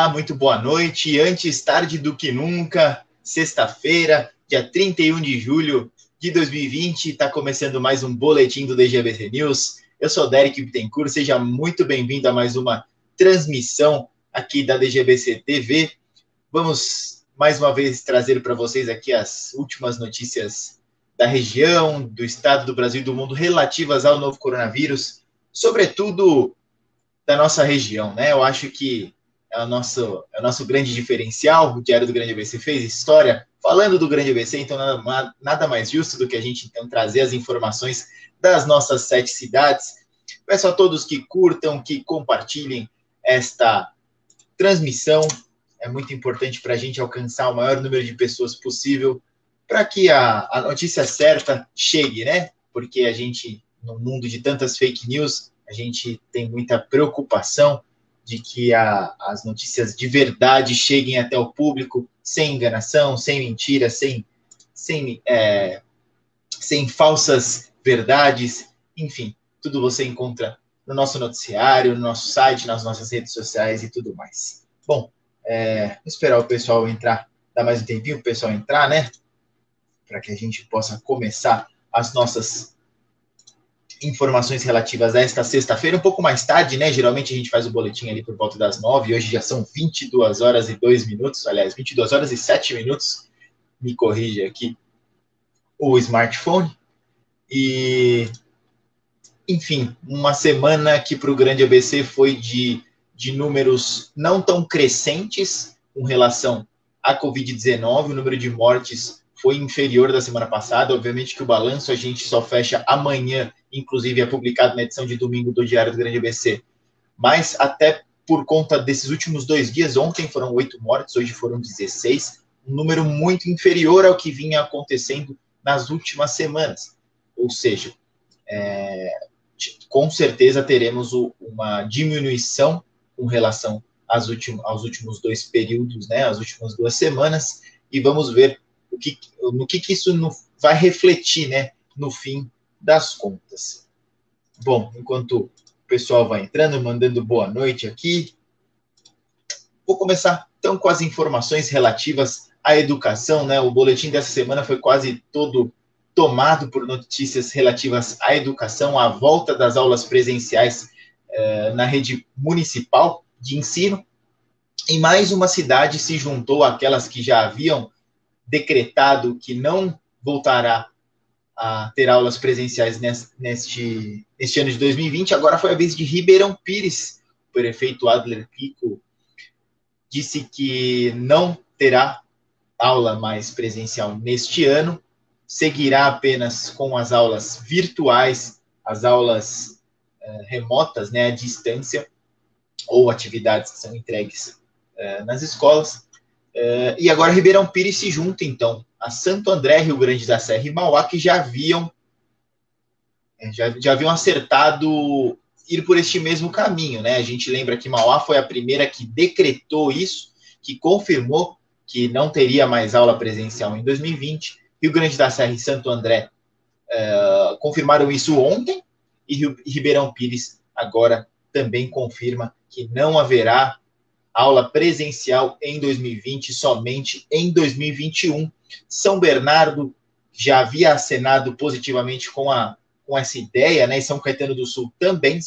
muito boa noite. Antes tarde do que nunca, sexta-feira, dia 31 de julho de 2020, está começando mais um boletim do DGBC News. Eu sou Derek Bittencourt, seja muito bem-vindo a mais uma transmissão aqui da DGBC TV. Vamos mais uma vez trazer para vocês aqui as últimas notícias da região, do estado, do Brasil e do mundo relativas ao novo coronavírus, sobretudo da nossa região, né? Eu acho que é o nosso grande diferencial. O Diário do Grande ABC fez história falando do Grande ABC, então nada mais justo do que a gente então trazer as informações das nossas 7 cidades. Peço a todos que curtam, que compartilhem esta transmissão. É muito importante para a gente alcançar o maior número de pessoas possível para que a notícia certa chegue, né? Porque a gente, no mundo de tantas fake news, a gente tem muita preocupação de que as notícias de verdade cheguem até o público sem enganação, sem mentira, sem falsas verdades. Enfim, tudo você encontra no nosso noticiário, no nosso site, nas nossas redes sociais e tudo mais. Bom, vou esperar o pessoal entrar, dar mais um tempinho para o pessoal entrar, né? Para que a gente possa começar as nossas informações relativas a esta sexta-feira, um pouco mais tarde, né? Geralmente a gente faz o boletim ali por volta das 9, hoje já são 22 horas e 2 minutos, aliás, 22 horas e 7 minutos, me corrige aqui o smartphone. E, enfim, uma semana que para o Grande ABC foi de números não tão crescentes com relação à Covid-19, o número de mortes foi inferior da semana passada. Obviamente que o balanço a gente só fecha amanhã, inclusive é publicado na edição de domingo do Diário do Grande ABC, mas até por conta desses últimos 2 dias, ontem foram 8 mortes, hoje foram 16, um número muito inferior ao que vinha acontecendo nas últimas semanas. Ou seja, com certeza teremos uma diminuição com relação aos últimos 2 períodos, né, as últimas 2 semanas, e vamos ver no que isso vai refletir, né, no fim das contas. Bom, enquanto o pessoal vai entrando, mandando boa noite aqui, vou começar então com as informações relativas à educação, né? O boletim dessa semana foi quase todo tomado por notícias relativas à educação, à volta das aulas presenciais na rede municipal de ensino, e mais uma cidade se juntou àquelas que já haviam decretado que não voltará a ter aulas presenciais neste ano de 2020. Agora foi a vez de Ribeirão Pires. O prefeito Adler Pico disse que não terá aula mais presencial neste ano, seguirá apenas com as aulas virtuais, as aulas remotas, né, à distância, ou atividades que são entregues nas escolas. E agora Ribeirão Pires se junta, então, a Santo André, Rio Grande da Serra e Mauá, que já haviam acertado ir por este mesmo caminho, né? A gente lembra que Mauá foi a primeira que decretou isso, que confirmou que não teria mais aula presencial em 2020. Rio Grande da Serra e Santo André confirmaram isso ontem, e Ribeirão Pires agora também confirma que não haverá aula presencial em 2020, somente em 2021. São Bernardo já havia acenado positivamente com essa ideia, né? E São Caetano do Sul também,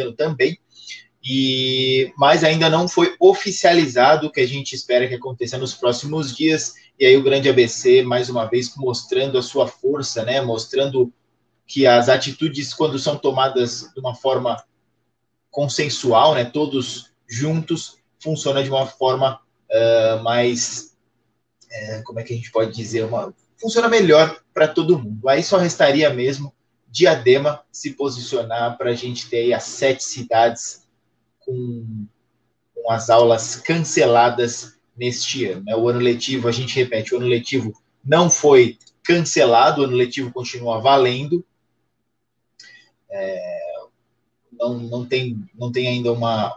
mas ainda não foi oficializado, o que a gente espera que aconteça nos próximos dias. E aí o Grande ABC, mais uma vez, mostrando a sua força, né? Mostrando que as atitudes, quando são tomadas de uma forma consensual, né? Todos juntos, funciona de uma forma mais, como é que a gente pode dizer, funciona melhor para todo mundo. Aí só restaria mesmo Diadema se posicionar para a gente ter aí as 7 cidades com as aulas canceladas neste ano. O ano letivo, a gente repete, o ano letivo não foi cancelado, o ano letivo continua valendo. Não tem ainda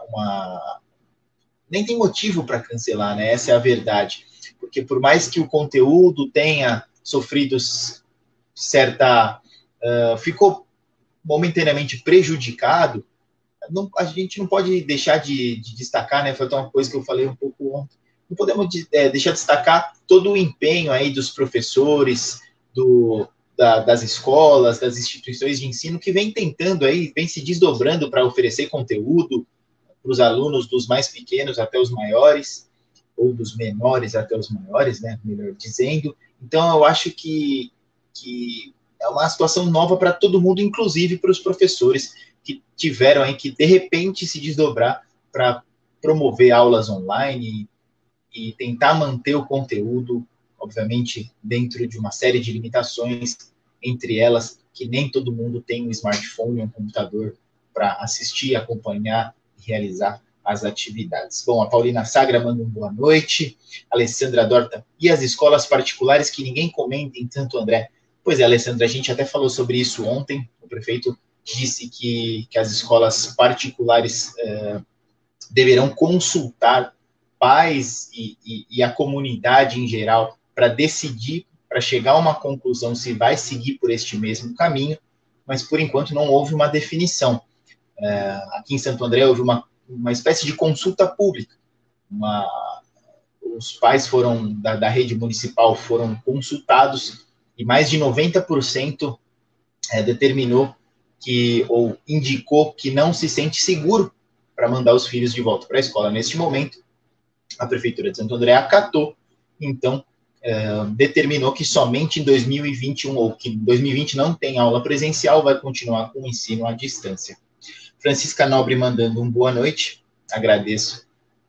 nem tem motivo para cancelar, né? Essa é a verdade. Porque por mais que o conteúdo tenha sofrido ficou momentaneamente prejudicado, a gente não pode deixar de destacar, né? Foi até uma coisa que eu falei um pouco ontem. Não podemos deixar de destacar todo o empenho aí dos professores, das escolas, das instituições de ensino que vem tentando aí, vem se desdobrando para oferecer conteúdo para os alunos dos mais pequenos até os maiores, ou dos menores até os maiores, né? Melhor dizendo. Então, eu acho que é uma situação nova para todo mundo, inclusive para os professores que tiveram aí que, de repente, se desdobrar para promover aulas online e tentar manter o conteúdo, obviamente, dentro de uma série de limitações, entre elas que nem todo mundo tem um smartphone, um computador para assistir, acompanhar e realizar as atividades. Bom, a Paulina Sagra manda uma boa noite, a Alessandra Dorta, e as escolas particulares que ninguém comenta em Santo André? Pois é, Alessandra, a gente até falou sobre isso ontem, o prefeito disse que as escolas particulares deverão consultar pais e a comunidade em geral para decidir, para chegar a uma conclusão se vai seguir por este mesmo caminho, mas por enquanto não houve uma definição. Aqui em Santo André houve uma espécie de consulta pública. Os pais da rede municipal foram consultados e mais de 90% determinou ou indicou que não se sente seguro para mandar os filhos de volta para a escola. Neste momento, a Prefeitura de Santo André acatou, então, determinou que somente em 2021, ou que em 2020 não tem aula presencial, vai continuar com o ensino à distância. Francisca Nobre mandando um boa noite, agradeço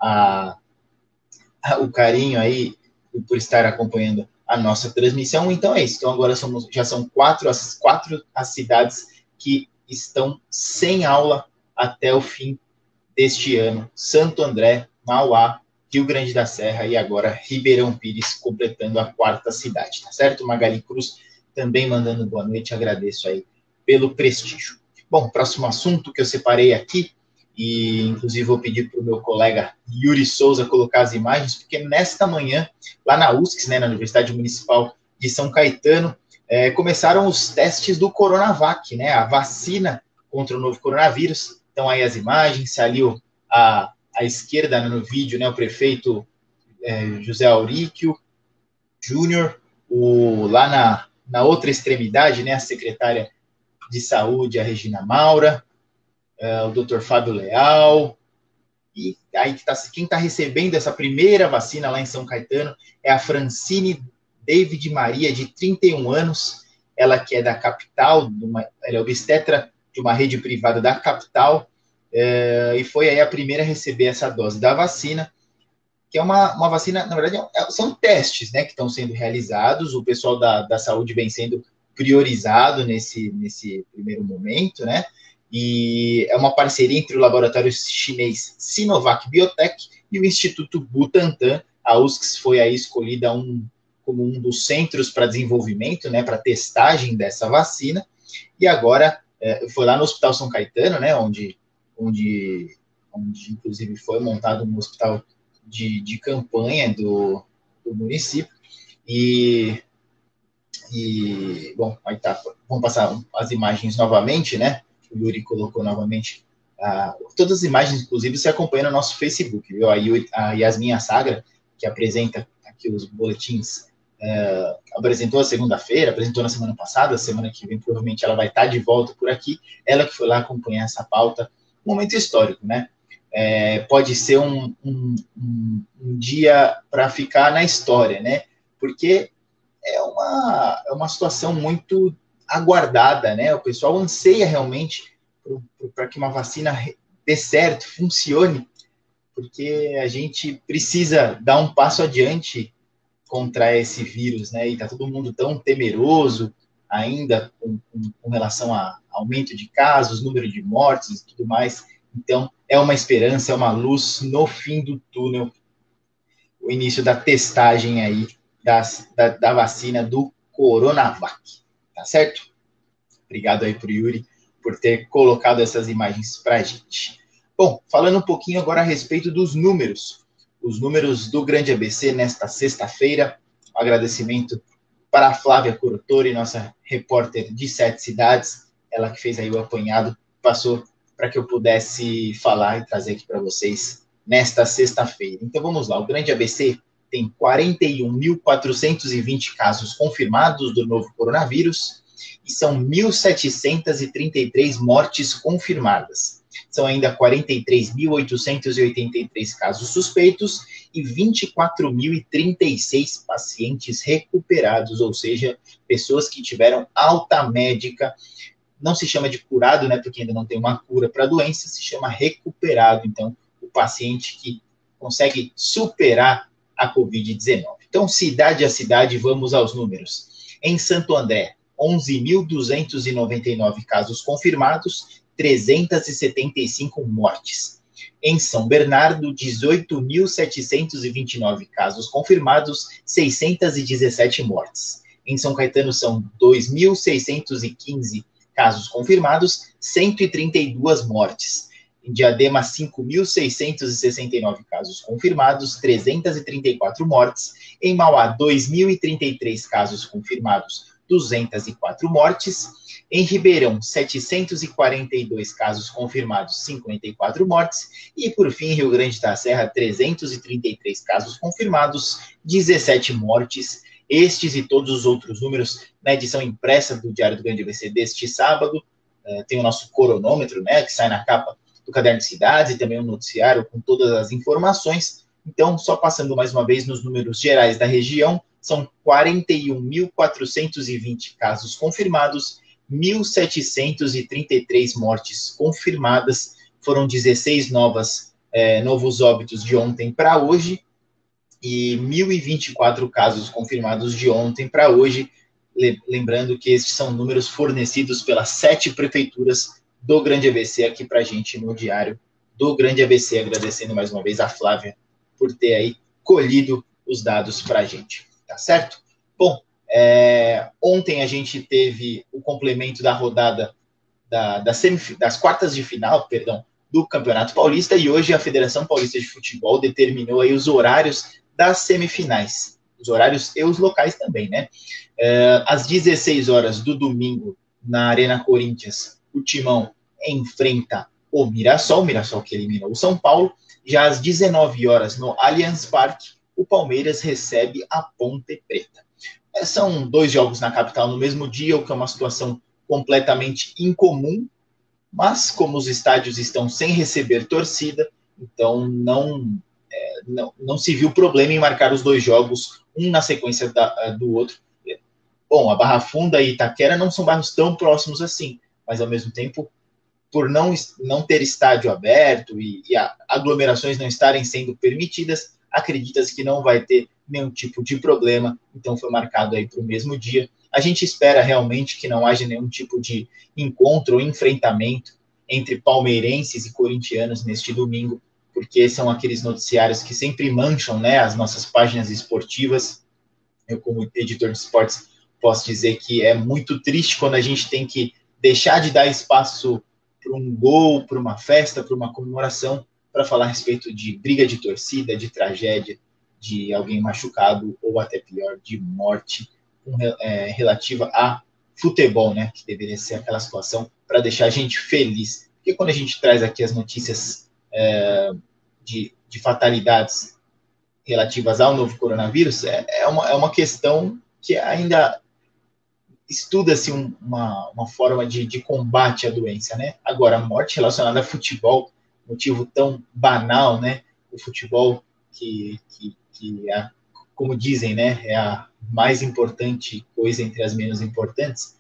o carinho aí por estar acompanhando a nossa transmissão. Então é isso, então agora já são quatro as cidades que estão sem aula até o fim deste ano: Santo André, Mauá, Rio Grande da Serra e agora Ribeirão Pires, completando a quarta cidade, tá certo? Magali Cruz também mandando boa noite, agradeço aí pelo prestígio. Bom, próximo assunto que eu separei aqui, e inclusive vou pedir para o meu colega Yuri Souza colocar as imagens, porque nesta manhã, lá na USCS, né, na Universidade Municipal de São Caetano, começaram os testes do Coronavac, né, a vacina contra o novo coronavírus. Então aí as imagens, ali à esquerda no vídeo, né, o prefeito José Auríquio Júnior, lá na outra extremidade, né, a secretária de Saúde, a Regina Maura, o Dr. Fábio Leal, e aí quem está recebendo essa primeira vacina lá em São Caetano é a Francine David Maria, de 31 anos, ela que é da capital, ela é obstetra de uma rede privada da capital, e foi aí a primeira a receber essa dose da vacina, que é uma vacina, na verdade, são testes, né, que estão sendo realizados, o pessoal da saúde vem sendo priorizado nesse primeiro momento, né, e é uma parceria entre o laboratório chinês Sinovac Biotech e o Instituto Butantan. A USCS foi aí escolhida como um dos centros para desenvolvimento, né, para testagem dessa vacina, e agora foi lá no Hospital São Caetano, né, onde inclusive foi montado um hospital de campanha do município, e bom, aí tá, vamos passar as imagens novamente, né, o Yuri colocou novamente, todas as imagens, inclusive, você acompanha no nosso Facebook, viu, a Yasmin Sagra, que apresenta aqui os boletins, apresentou a segunda-feira, apresentou na semana passada, a semana que vem provavelmente ela vai estar de volta por aqui, ela que foi lá acompanhar essa pauta, um momento histórico, né, pode ser um dia para ficar na história, né, porque é uma situação muito aguardada, né, o pessoal anseia realmente para que uma vacina dê certo, funcione, porque a gente precisa dar um passo adiante contra esse vírus, né? E está todo mundo tão temeroso ainda com relação a aumento de casos, número de mortes e tudo mais. Então, é uma esperança, é uma luz no fim do túnel, o início da testagem aí da vacina do Coronavac, tá certo? Obrigado aí pro Yuri por ter colocado essas imagens para a gente. Bom, falando um pouquinho agora a respeito dos números. Os números do Grande ABC nesta sexta-feira. Um agradecimento para a Flávia Curotori, nossa repórter de 7 cidades. Ela que fez aí o apanhado, passou para que eu pudesse falar e trazer aqui para vocês nesta sexta-feira. Então vamos lá, o Grande ABC tem 41.420 casos confirmados do novo coronavírus e são 1.733 mortes confirmadas. São ainda 43.883 casos suspeitos e 24.036 pacientes recuperados, ou seja, pessoas que tiveram alta médica. Não se chama de curado, né, porque ainda não tem uma cura para a doença, se chama recuperado. Então, o paciente que consegue superar a Covid-19. Então, cidade a cidade, vamos aos números. Em Santo André, 11.299 casos confirmados, 375 mortes. Em São Bernardo, 18.729 casos confirmados, 617 mortes. Em São Caetano, são 2.615 casos confirmados, 132 mortes. Em Diadema, 5.669 casos confirmados, 334 mortes. Em Mauá, 2.033 casos confirmados, 204 mortes. Em Ribeirão, 742 casos confirmados, 54 mortes. E, por fim, em Rio Grande da Serra, 333 casos confirmados, 17 mortes. Estes e todos os outros números na edição impressa do Diário do Grande ABC deste sábado. Tem o nosso coronômetro, né, que sai na capa do Caderno de Cidades, e também um noticiário com todas as informações. Então, só passando mais uma vez nos números gerais da região, são 41.420 casos confirmados, 1.733 mortes confirmadas, foram 16 novos óbitos de ontem para hoje, e 1.024 casos confirmados de ontem para hoje, lembrando que estes são números fornecidos pelas 7 prefeituras do Grande ABC aqui para a gente no Diário do Grande ABC, agradecendo mais uma vez a Flávia por ter aí colhido os dados para a gente, tá certo? Bom, ontem a gente teve o complemento da rodada das quartas de final, do Campeonato Paulista, e hoje a Federação Paulista de Futebol determinou aí os horários das semifinais, os horários e os locais também, né? Às 16 horas do domingo, na Arena Corinthians, o Timão enfrenta o Mirassol que eliminou o São Paulo. Já às 19 horas, no Allianz Parque, o Palmeiras recebe a Ponte Preta. São 2 jogos na capital no mesmo dia, o que é uma situação completamente incomum, mas como os estádios estão sem receber torcida, então não se viu problema em marcar os 2 jogos, um na sequência do outro. Bom, a Barra Funda e Itaquera não são bairros tão próximos assim, mas ao mesmo tempo, por não ter estádio aberto e aglomerações não estarem sendo permitidas, acredita-se que não vai ter nenhum tipo de problema, então foi marcado aí para o mesmo dia. A gente espera realmente que não haja nenhum tipo de encontro ou enfrentamento entre palmeirenses e corintianos neste domingo, porque são aqueles noticiários que sempre mancham, né, as nossas páginas esportivas. Eu, como editor de esportes, posso dizer que é muito triste quando a gente tem que deixar de dar espaço para um gol, para uma festa, para uma comemoração, para falar a respeito de briga de torcida, de tragédia, de alguém machucado, ou até pior, de morte relativa a futebol, né? Que deveria ser aquela situação para deixar a gente feliz. Porque quando a gente traz aqui as notícias de fatalidades relativas ao novo coronavírus, é uma questão que ainda estuda-se uma forma de combate à doença, né? Agora, a morte relacionada a futebol, motivo tão banal, né? O futebol que como dizem, né? É a mais importante coisa entre as menos importantes,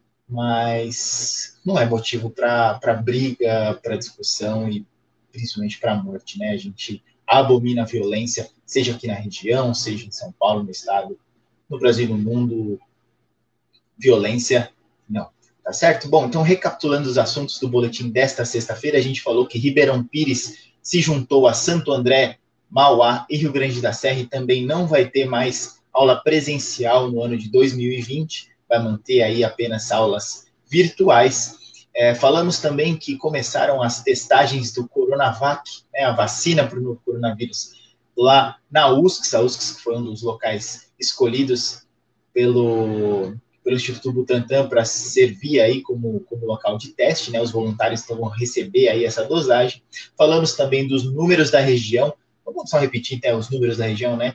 mas não é motivo para briga, para discussão e principalmente para morte, né? A gente abomina a violência, seja aqui na região, seja em São Paulo, no estado, no Brasil, no mundo. Violência, não. Tá certo? Bom, então, recapitulando os assuntos do boletim desta sexta-feira, a gente falou que Ribeirão Pires se juntou a Santo André, Mauá e Rio Grande da Serra e também não vai ter mais aula presencial no ano de 2020, vai manter aí apenas aulas virtuais. Falamos também que começaram as testagens do Coronavac, né, a vacina para o novo coronavírus, lá na USCS, a USCS foi um dos locais escolhidos pelo pelo Instituto Butantan para servir aí como local de teste, né? Os voluntários vão receber aí essa dosagem. Falamos também dos números da região. Vamos só repetir, né, os números da região, né?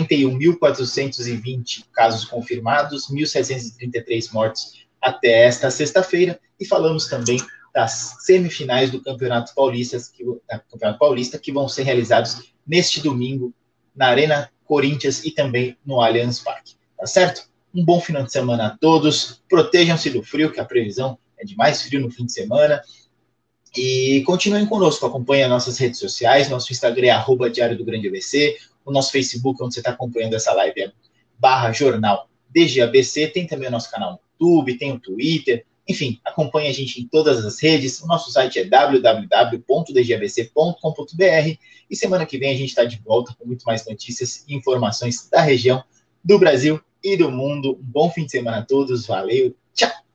41.420 casos confirmados, 1.733 mortes até esta sexta-feira. E falamos também das semifinais do Campeonato Paulista, que vão ser realizados neste domingo na Arena Corinthians e também no Allianz Parque. Tá certo? Um bom final de semana a todos. Protejam-se do frio, que a previsão é de mais frio no fim de semana. E continuem conosco, acompanhem as nossas redes sociais, nosso Instagram é @Diário do Grande ABC, o nosso Facebook, onde você está acompanhando essa live, é /jornal DGABC, tem também o nosso canal no YouTube, tem o Twitter, enfim, acompanhe a gente em todas as redes, o nosso site é www.dgabc.com.br e semana que vem a gente está de volta com muito mais notícias e informações da região, do Brasil e do mundo. Um bom fim de semana a todos, valeu, tchau!